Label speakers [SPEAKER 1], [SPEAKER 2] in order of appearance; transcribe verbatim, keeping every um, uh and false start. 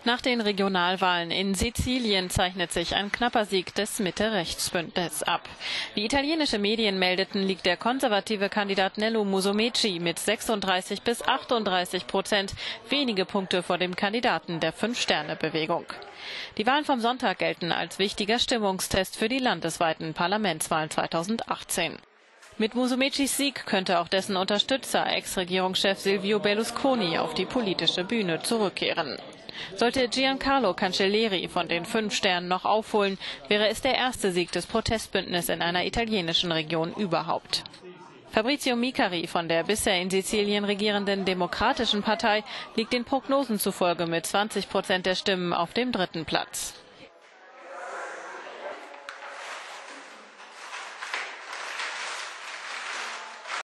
[SPEAKER 1] Nach den Regionalwahlen in Sizilien zeichnet sich ein knapper Sieg des Mitte-Rechts-Bündnisses ab. Wie italienische Medien meldeten, liegt der konservative Kandidat Nello Musumeci mit sechsunddreißig bis achtunddreißig Prozent wenige Punkte vor dem Kandidaten der Fünf-Sterne-Bewegung. Die Wahlen vom Sonntag gelten als wichtiger Stimmungstest für die landesweiten Parlamentswahlen zweitausendachtzehn. Mit Musumecis Sieg könnte auch dessen Unterstützer, Ex-Regierungschef Silvio Berlusconi, auf die politische Bühne zurückkehren. Sollte Giancarlo Cancelleri von den Fünf Sternen noch aufholen, wäre es der erste Sieg des Protestbündnisses in einer italienischen Region überhaupt. Fabrizio Micari von der bisher in Sizilien regierenden Demokratischen Partei liegt den Prognosen zufolge mit zwanzig Prozent der Stimmen auf dem dritten Platz.